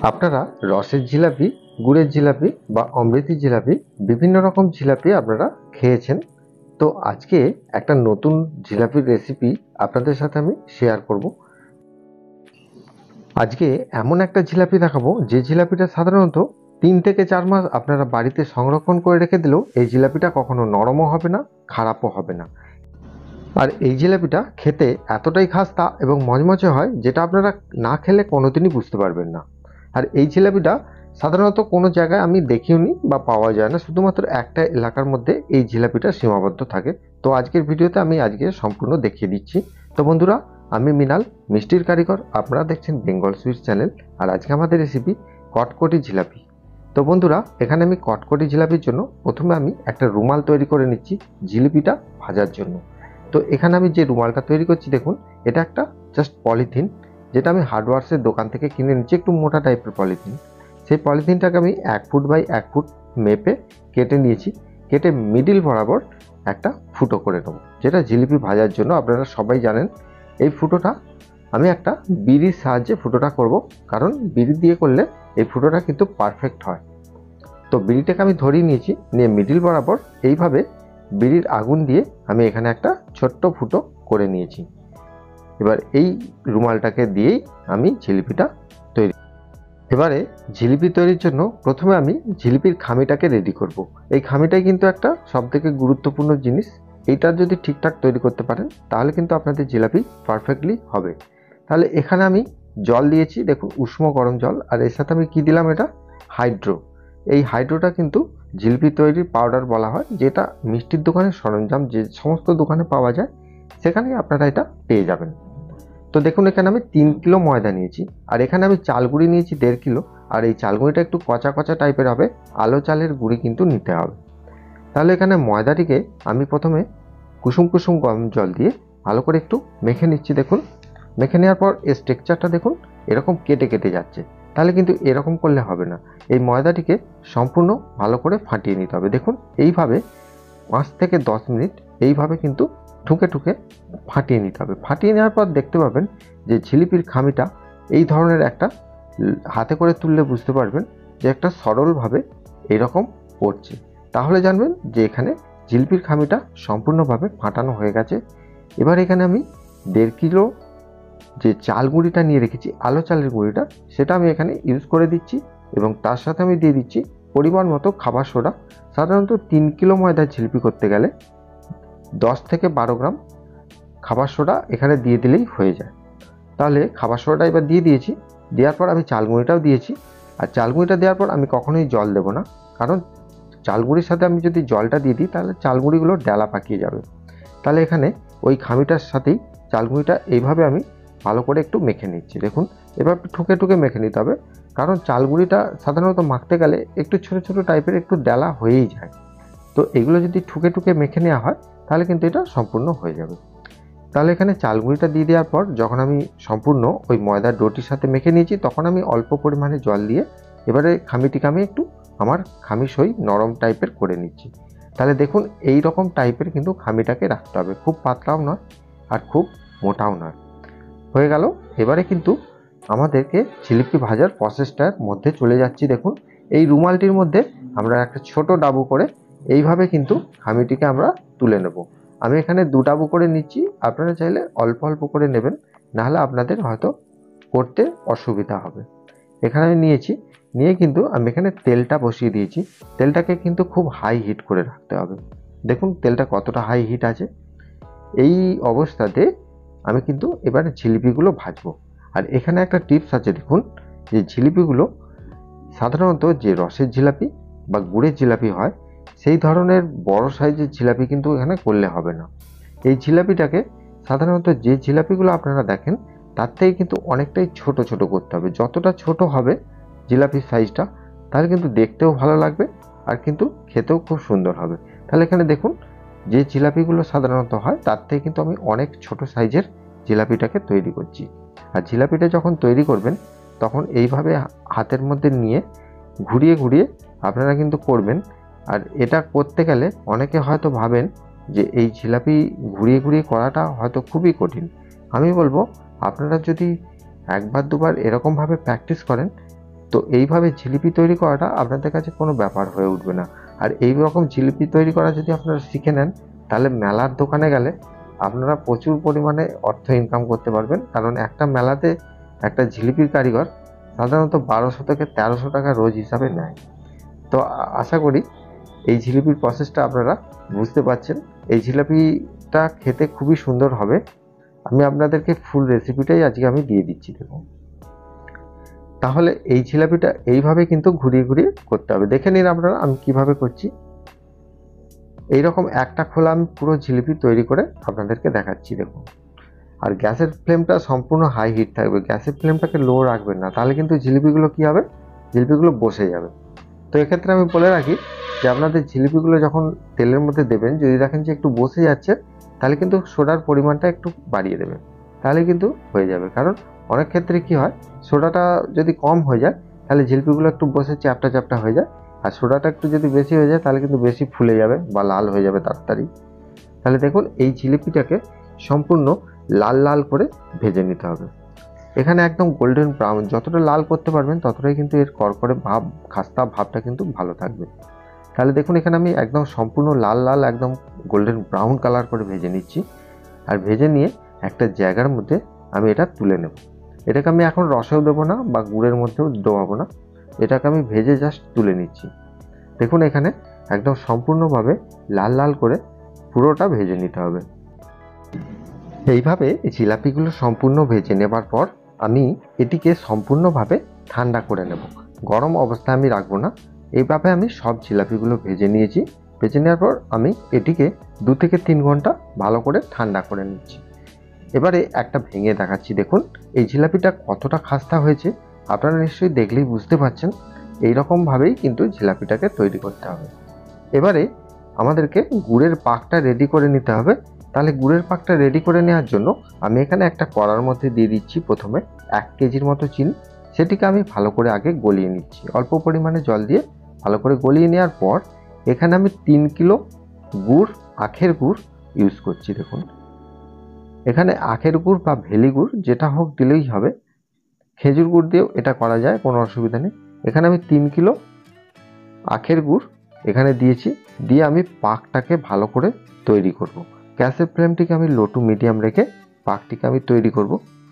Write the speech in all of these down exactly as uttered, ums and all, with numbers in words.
আপনারা রসের জিলাপি, গুড়ের জিলাপি বা অমৃতি জিলাপি বিভিন্ন রকম জিলাপি আপনারা খেয়েছেন। তো আজকে একটা নতুন জিলাপির রেসিপি আপনাদের সাথে আমি শেয়ার করব। আজকে এমন একটা জিলাপি দেখাবো যে জিলাপিটা সাধারণত তিন থেকে চার মাস আপনারা বাড়িতে সংরক্ষণ করে রেখে দিলেও এই জিলাপিটা কখনো নরমও হবে না, খারাপও হবে না। আর এই জিলাপিটা খেতে এতটাই খাস্তা এবং মচমচে হয় যেটা আপনারা না খেলে কোনোদিনই বুঝতে পারবেন না। আর এই জিলাপিটা সাধারণত কোনো জায়গায় আমি দেখিওনি বা পাওয়া যায় না, শুধুমাত্র একটা এলাকার মধ্যে এই জিলাপিটা সীমাবদ্ধ থাকে। তো আজকের ভিডিওতে আমি আজকে সম্পূর্ণ দেখিয়ে দিচ্ছি। তো বন্ধুরা, আমি মৃণাল, মিষ্টির কারিগর। আপনারা দেখছেন বেঙ্গল সুইটস চ্যানেল। আর আজকে আমাদের রেসিপি কটকটি জিলাপি। তো বন্ধুরা, এখানে আমি কটকটি জিলাপির জন্য প্রথমে আমি একটা রুমাল তৈরি করে নিচ্ছি জিলিপিটা ভাজার জন্য। তো এখানে আমি যে রুমালটা তৈরি করছি দেখুন, এটা একটা জাস্ট পলিথিন, যেটা আমি হার্ডওয়ার্সের দোকান থেকে কিনে নিচ্ছি, একটু মোটা টাইপের পলিথিন। সেই পলিথিনটাকে আমি এক ফুট বাই এক ফুট মেপে কেটে নিয়েছি। কেটে মিডিল বরাবর একটা ফুটো করে নেবো, যেটা জিলিপি ভাজার জন্য। আপনারা সবাই জানেন এই ফুটোটা আমি একটা বিড়ির সাহায্যে ফুটোটা করব, কারণ বিড়ি দিয়ে করলে এই ফুটোটা কিন্তু পারফেক্ট হয়। তো বিড়িটাকে আমি ধরিয়ে নিয়েছি, নিয়ে মিডিল বরাবর এইভাবে বিড়ির আগুন দিয়ে আমি এখানে একটা ছোট্ট ফুটো করে নিয়েছি। এবার এই রুমালটাকে দিয়েই আমি জিলিপিটা তৈরি। এবারে জিলিপি তৈরির জন্য প্রথমে আমি জিলিপির খামিটাকে রেডি করব। এই খামিটাই কিন্তু একটা সবথেকে গুরুত্বপূর্ণ জিনিস। এইটা যদি ঠিকঠাক তৈরি করতে পারেন তাহলে কিন্তু আপনাদের জিলাপি পারফেক্টলি হবে। তাহলে এখানে আমি জল দিয়েছি, দেখুন উষ্ণ গরম জল। আর এর সাথে আমি কি দিলাম, এটা হাইড্রো। এই হাইড্রোটা কিন্তু জিলিপি তৈরির পাউডার বলা হয়, যেটা মিষ্টির দোকানের সরঞ্জাম যে সমস্ত দোকানে পাওয়া যায় সেখানে আপনারা এটা পেয়ে যাবেন। তো দেখুন, এখানে আমি তিন কিলো ময়দা নিয়েছি, আর এখানে আমি চাল গুঁড়ি নিয়েছি দেড় কিলো। আর এই চাল গুঁড়িটা একটু কচা কচা টাইপের হবে, আলো চালের গুঁড়ি কিন্তু নিতে হবে। তাহলে এখানে ময়দাটিকে আমি প্রথমে কুসুম কুসুম গরম জল দিয়ে ভালো করে একটু মেখে নিচ্ছি। দেখুন, মেখে নেওয়ার পর এই স্ট্রাকচারটা দেখুন এরকম কেটে কেটে যাচ্ছে। তাহলে কিন্তু এরকম করলে হবে না, এই ময়দাটিকে সম্পূর্ণ ভালো করে ফাটিয়ে নিতে হবে। দেখুন এইভাবে পাঁচ থেকে দশ মিনিট এইভাবে কিন্তু ঠুকে ঠুকে ফাটিয়ে নিতে হবে। ফাটিয়ে নেওয়ার পর দেখতে পাবেন যে জিলিপির খামিটা এই ধরনের একটা, হাতে করে তুললে বুঝতে পারবেন যে একটা সরলভাবে এইরকম পড়ছে। তাহলে জানবেন যে এখানে জিলিপির খামিটা সম্পূর্ণভাবে ফাটানো হয়ে গেছে। এবার এখানে আমি দেড় কিলো যে চাল গুঁড়িটা নিয়ে রেখেছি, আলো চালের গুঁড়িটা, সেটা আমি এখানে ইউজ করে দিচ্ছি। এবং তার সাথে আমি দিয়ে দিচ্ছি পরিমাণ মতো খাবার সোডা। সাধারণত তিন কিলো ময়দার জিলিপি করতে গেলে দশ থেকে বারো গ্রাম খাবার সোডা এখানে দিয়ে দিলেই হয়ে যায়। তাহলে খাবার সোডাটা এবার দিয়ে দিয়েছি। দেওয়ার পর আমি চাল গুঁড়িটাও দিয়েছি। আর চাল গুঁড়িটা দেওয়ার পর আমি কখনোই জল দেবো না, কারণ চাল গুঁড়ির সাথে আমি যদি জলটা দিয়ে দিই তাহলে চাল গুঁড়িগুলো ডেলা পাকিয়ে যাবে। তাহলে এখানে ওই খামিটার সাথেই চাল গুঁড়িটা এইভাবে আমি ভালো করে একটু মেখে নিচ্ছি। দেখুন এবার ঠুকে ঠুকে মেখে নিতে হবে, কারণ চাল গুঁড়িটা সাধারণত মাখতে গেলে একটু ছোটো ছোটো টাইপের একটু ডেলা হয়েই যায়। তো এগুলো যদি ঠুকে ঠুকে মেখে নেওয়া হয় তাহলে কিন্তু এটা সম্পূর্ণ হয়ে যাবে। তাহলে এখানে চাল গুঁড়িটা দিয়ে দেওয়ার পর যখন আমি সম্পূর্ণ ওই ময়দার ডোটির সাথে মেখে নিয়েছি, তখন আমি অল্প পরিমাণে জল দিয়ে এবারে খামিটিকে আমি একটু আমার খামি সই নরম টাইপের করে নিচ্ছি। তাহলে দেখুন এই রকম টাইপের কিন্তু খামিটাকে রাখতে হবে, খুব পাতলাও নয় আর খুব মোটাও নয়। হয়ে গেল। এবারে কিন্তু আমাদেরকে জিলিপি ভাজার প্রসেসটার মধ্যে চলে যাচ্ছি। দেখুন এই রুমালটির মধ্যে আমরা একটা ছোট ডাবু করে এইভাবে কিন্তু খামিটিকে আমরা তুলে নেব। আমি এখানে দু ডাবু করে নিচ্ছি, আপনারা চাইলে অল্প অল্প করে নেবেন, নাহলে আপনাদের হয়তো করতে অসুবিধা হবে। এখানে আমি নিয়েছি, নিয়ে কিন্তু আমি এখানে তেলটা বসিয়ে দিয়েছি। তেলটাকে কিন্তু খুব হাই হিট করে রাখতে হবে। দেখুন তেলটা কতটা হাই হিট আছে। এই অবস্থাতে আমি কিন্তু এবারে জিলিপিগুলো ভাজবো। আর এখানে একটা টিপস আছে, দেখুন যে জিলিপিগুলো সাধারণত যে রসের জিলাপি বা গুড়ের জিলাপি হয় সেই ধরনের বড় সাইজের জিলাপি কিন্তু এখানে করলে হবে না। এই জিলাপিটাকে সাধারণত যে জিলাপিগুলো আপনারা দেখেন তার থেকে কিন্তু অনেকটাই ছোট ছোট করতে হবে। যতটা ছোট হবে জিলাপির সাইজটা, তাহলে কিন্তু দেখতেও ভালো লাগবে আর কিন্তু খেতেও খুব সুন্দর হবে। তাহলে এখানে দেখুন যে জিলাপিগুলো সাধারণত হয় তার থেকে কিন্তু আমি অনেক ছোট সাইজের জিলাপিটাকে তৈরি করছি। আর জিলাপিটা যখন তৈরি করবেন তখন এইভাবে হাতের মধ্যে নিয়ে ঘুরিয়ে ঘুরিয়ে আপনারা কিন্তু করবেন। আর এটা করতে গেলে অনেকে হয়তো ভাবেন যে এই জিলাপি ঘুরিয়ে ঘুরিয়ে করাটা হয়তো খুবই কঠিন। আমি বলবো আপনারা যদি একবার দুবার এরকমভাবে প্র্যাকটিস করেন তো এইভাবে জিলিপি তৈরি করাটা আপনাদের কাছে কোনো ব্যাপার হয়ে উঠবে না। আর এই রকম জিলিপি তৈরি করা যদি আপনারা শিখে নেন, তাহলে মেলার দোকানে গেলে আপনারা প্রচুর পরিমাণে অর্থ ইনকাম করতে পারবেন। কারণ একটা মেলাতে একটা জিলিপির কারিগর সাধারণত বারোশো থেকে তেরোশো টাকা রোজ হিসাবে নেয়। তো আশা করি এই জিলিপির প্রসেসটা আপনারা বুঝতে পারছেন। এই জিলিপিটা খেতে খুবই সুন্দর হবে। আমি আপনাদেরকে ফুল রেসিপিটাই আজকে আমি দিয়ে দিচ্ছি। দেখুন, তাহলে এই জিলাপিটা এইভাবে কিন্তু ঘুরিয়ে ঘুরিয়ে করতে হবে। দেখে নিন আপনারা আমি কিভাবে করছি। এইরকম একটা খোলা আমি পুরো জিলিপি তৈরি করে আপনাদেরকে দেখাচ্ছি। দেখুন, আর গ্যাসের ফ্লেমটা সম্পূর্ণ হাই হিট থাকবে, গ্যাসের ফ্লেমটাকে লো রাখবেন না, তাহলে কিন্তু জিলিপিগুলো কি হবে, জিলিপিগুলো বসে যাবে। তো এক্ষেত্রে আমি বলে রাখি যে আপনাদের জিলিপিগুলো যখন তেলের মধ্যে দেবেন, যদি দেখেন যে একটু বসে যাচ্ছে, তাহলে কিন্তু সোডার পরিমাণটা একটু বাড়িয়ে দেবেন, তাহলে কিন্তু হয়ে যাবে। কারণ অনেক ক্ষেত্রে কি হয়, সোডাটা যদি কম হয়ে যায় তাহলে জিলিপিগুলো একটু বসে চ্যাপটা চ্যাপটা হয়ে যায়, আর সোডাটা একটু যদি বেশি হয়ে যায় তাহলে কিন্তু বেশি ফুলে যাবে বা লাল হয়ে যাবে তাড়াতাড়ি। তাহলে দেখুন, এই জিলিপিটাকে সম্পূর্ণ লাল লাল করে ভেজে নিতে হবে। এখানে একদম গোল্ডেন ব্রাউন, যতটা লাল করতে পারবেন ততটাই কিন্তু এর কড়কড়ে ভাব, খাস্তা ভাবটা কিন্তু ভালো থাকবে। তাহলে দেখুন, এখানে আমি একদম সম্পূর্ণ লাল লাল একদম গোল্ডেন ব্রাউন কালার করে ভেজে নিচ্ছি। আর ভেজে নিয়ে একটা জায়গার মধ্যে আমি এটা তুলে নেব। এটাকে আমি এখন রসেও দেবো না বা গুড়ের মধ্যেও ডোবাবো না, এটাকে আমি ভেজে জাস্ট তুলে নিচ্ছি। দেখুন, এখানে একদম সম্পূর্ণভাবে লাল লাল করে পুরোটা ভেজে নিতে হবে। এইভাবে জিলাপিগুলো সম্পূর্ণ ভেজে নেবার পর আমি এটিকে সম্পূর্ণভাবে ঠান্ডা করে নেব, গরম অবস্থায় আমি রাখবো না। এইভাবে আমি সব জিলাপিগুলো ভেজে নিয়েছি। ভেজে নেওয়ার পর আমি এটিকে দু থেকে তিন ঘন্টা ভালো করে ঠান্ডা করে নিচ্ছি। এবারে একটা ভেঙে দেখাচ্ছি। দেখুন, এই জিলাপিটা কতটা খাস্তা হয়েছে আপনারা নিশ্চয়ই দেখলেই বুঝতে পারছেন। এইরকমভাবেই কিন্তু জিলাপিটাকে তৈরি করতে হবে। এবারে আমাদেরকে গুড়ের পাকটা রেডি করে নিতে হবে। তাহলে গুড়ের পাকটা রেডি করে নেওয়ার জন্য আমি এখানে একটা কড়ার মধ্যে দিয়ে দিচ্ছি প্রথমে এক কেজির মতো চিনি। সেটিকে আমি ভালো করে আগে গলিয়ে নিচ্ছি, অল্প পরিমাণে জল দিয়ে ভালো করে গলিয়ে নেওয়ার পর এখানে আমি তিন কিলো গুড়, আখের গুড় ইউজ করছি। দেখুন, এখানে আখের গুড় বা ভেলি গুড় যেটা হোক দিলেই হবে, খেজুর গুড় দিয়েও এটা করা যায়, কোনো অসুবিধা নেই। এখানে আমি তিন কিলো আখের গুড় এখানে দিয়েছি, দিয়ে আমি পাকটাকে ভালো করে তৈরি করব। গ্যাসের ফ্লেমটিকে আমি লো টু মিডিয়াম রেখে পাকটিকে আমি তৈরি করব।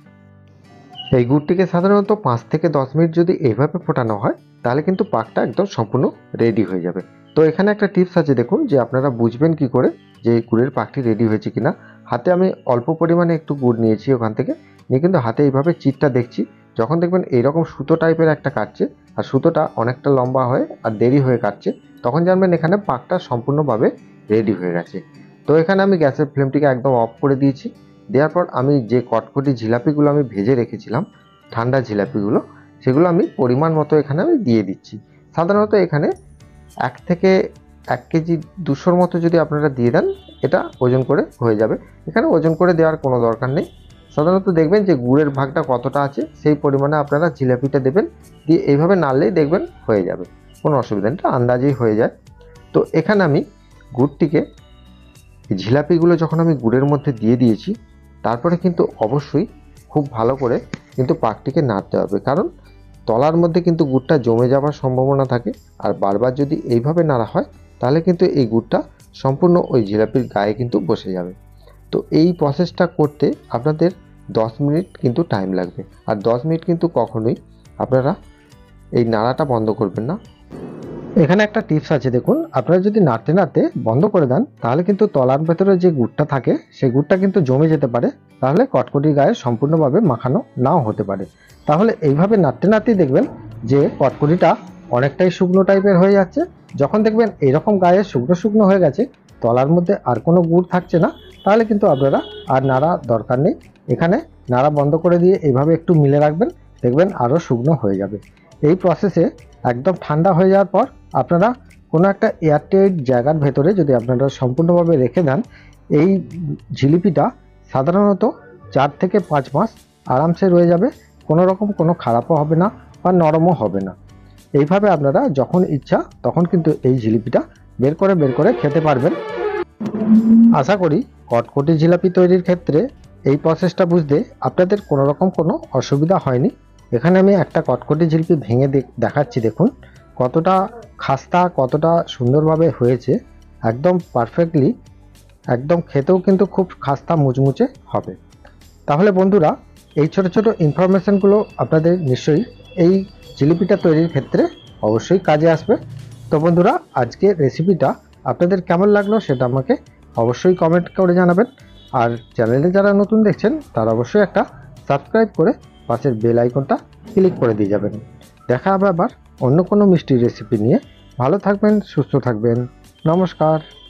এই গুড়টিকে সাধারণত পাঁচ থেকে দশ মিনিট যদি এইভাবে ফোটানো হয় তাহলে কিন্তু পাকটা একদম সম্পূর্ণ রেডি হয়ে যাবে। তো এখানে একটা টিপস আছে, দেখুন, যে আপনারা বুঝবেন কি করে যে গুড়ের পাকটি রেডি হয়েছে কিনা। হাতে আমি অল্প পরিমাণে একটু গুড় নিয়েছি, ওখান থেকে নিয়ে কিন্তু হাতে এইভাবে চিটটা দেখছি। যখন দেখবেন এইরকম সুতো টাইপের একটা কাটছে আর সুতোটা অনেকটা লম্বা হয়ে আর দেরি হয়ে কাটছে, তখন জানবেন এখানে পাকটা সম্পূর্ণভাবে রেডি হয়ে গেছে। তো এখানে আমি গ্যাসের ফ্লেমটিকে একদম অফ করে দিয়েছি। দেওয়ার পর আমি যে কটকটি জিলাপিগুলো আমি ভেজে রেখেছিলাম, ঠান্ডা জিলাপিগুলো, সেগুলো আমি পরিমাণ মতো এখানে আমি দিয়ে দিচ্ছি। সাধারণত এখানে এক থেকে এক কেজি দুশোর মতো যদি আপনারা দিয়ে দেন, এটা ওজন করে হয়ে যাবে। এখানে ওজন করে দেওয়ার কোনো দরকার নেই। সাধারণত দেখবেন যে গুড়ের ভাগটা কতটা আছে সেই পরিমাণে আপনারা জিলাপিটা দেবেন, দিয়ে এইভাবে নাড়লেই দেখবেন হয়ে যাবে, কোনো অসুবিধা নেই, আন্দাজেই হয়ে যায়। তো এখানে আমি গুড়টিকে, জিলাপিগুলো যখন আমি গুড়ের মধ্যে দিয়ে দিয়েছি, তারপরে কিন্তু অবশ্যই খুব ভালো করে কিন্তু পাকটিকে নাড়তে হবে, কারণ তলার মধ্যে কিন্তু গুড়টা জমে যাওয়ার সম্ভাবনা থাকে। আর বারবার যদি এইভাবে নাড়া হয় তাহলে কিন্তু এই গুড়টা সম্পূর্ণ ওই জিলাপির গায়ে কিন্তু বসে যাবে। তো এই প্রসেসটা করতে আপনাদের দশ মিনিট কিন্তু টাইম লাগবে। আর দশ মিনিট কিন্তু কখনোই আপনারা এই নাড়াটা বন্ধ করবেন না। এখানে একটা টিপস আছে, দেখুন, আপনারা যদি নাড়তে নাড়তে বন্ধ করে দেন তাহলে কিন্তু তলার ভেতরে যে গুড়টা থাকে সেই গুড়টা কিন্তু জমে যেতে পারে, তাহলে কটকটির গায়ে সম্পূর্ণভাবে মাখানো নাও হতে পারে। তাহলে এইভাবে নাড়তে নাড়তেই দেখবেন যে কটকটিটা অনেকটাই শুকনো টাইপের হয়ে যাচ্ছে। যখন দেখবেন এইরকম গায়ে শুকনো শুকনো হয়ে গেছে, তলার মধ্যে আর কোনো গুড় থাকছে না, তাহলে কিন্তু আপনারা আর নাড়া দরকার নেই। এখানে নাড়া বন্ধ করে দিয়ে এইভাবে একটু মিলে রাখবেন, দেখবেন আরও শুকনো হয়ে যাবে। এই প্রসেসে একদম ঠান্ডা হয়ে যাওয়ার পর আপনারা কোনো একটা এয়ারটাইট জায়গার ভেতরে যদি আপনারা সম্পূর্ণভাবে রেখে দেন, এই জিলিপিটা সাধারণত চার থেকে পাঁচ মাস আরামসে রয়ে যাবে, কোনো রকম কোনো খারাপও হবে না বা নরমও হবে না। এইভাবে আপনারা যখন ইচ্ছা তখন কিন্তু এই জিলিপিটা বের করে বের করে খেতে পারবেন। আশা করি কটকটি জিলাপি তৈরির ক্ষেত্রে এই প্রসেসটা বুঝতে আপনাদের কোনো রকম কোনো অসুবিধা হয়নি। এখানে আমি একটা কটকটি জিলিপি ভেঙে দেখাচ্ছি, দেখুন কতটা খাস্তা, কতটা সুন্দরভাবে হয়েছে, একদম পারফেক্টলি, একদম খেতেও কিন্তু খুব খাস্তা মুচমুচে হবে। তাহলে বন্ধুরা, এই ছোট ছোট ইনফরমেশনগুলো আপনাদের নিশ্চয়ই এই জিলিপিটা তৈরির ক্ষেত্রে অবশ্যই কাজে আসবে। তো বন্ধুরা, আজকে রেসিপিটা আপনাদের কেমন লাগলো সেটা আমাকে অবশ্যই কমেন্ট করে জানাবেন। আর চ্যানেলে যারা নতুন দেখছেন তারা অবশ্যই একটা সাবস্ক্রাইব করে পাশের বেল আইকনটা ক্লিক করে দিয়ে যাবেন। দেখা হবে আবার অন্য কোনো মিষ্টি রেসিপি নিয়ে। ভালো থাকবেন, সুস্থ থাকবেন, নমস্কার।